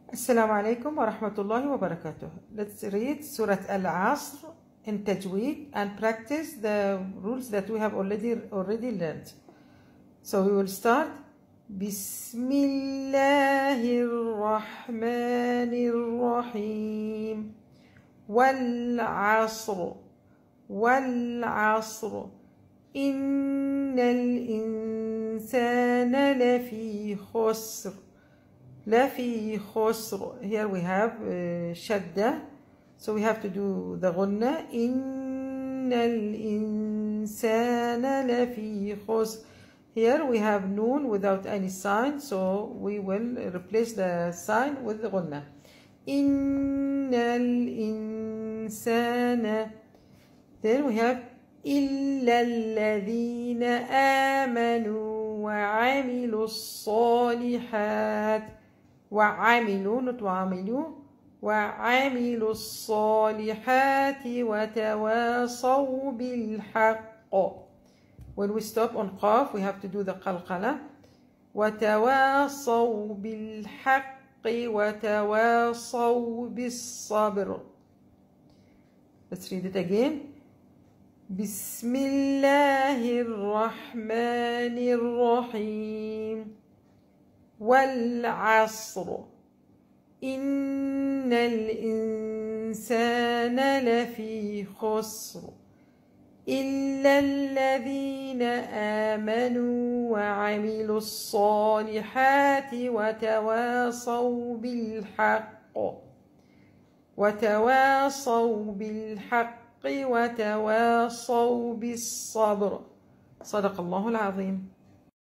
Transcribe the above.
السلام عليكم ورحمة الله وبركاته. Let's read Surah Al-Asr in Tajweed and practice the rules that we have already learned. So we will start. Bismillahir Rahmanir Rahim. Wal-Asr. Wal-Asr. Innal insana lafi khusr. لفي خسر. Here we have شدة, so we have to do the غنة. إن الإنسان لفي خسر. Here we have noon without any sign, so we will replace the sign with the غنة. إن الإنسان. Then we have إلا الذين آمنوا وعملوا الصالحات. وعملوا not وعملوا. وعملوا الصالحات وتواصوا بالحق. When we stop on قاف we have to do the قلقلة. وتواصوا بالحق وتواصوا بالصبر. Let's read it again. بسم الله الرحمن الرحيم. والعصر. إن الإنسان لفي خسر إلا الذين آمنوا وعملوا الصالحات وتواصوا بالحق. وتواصوا بالحق وتواصوا بالصبر. صدق الله العظيم.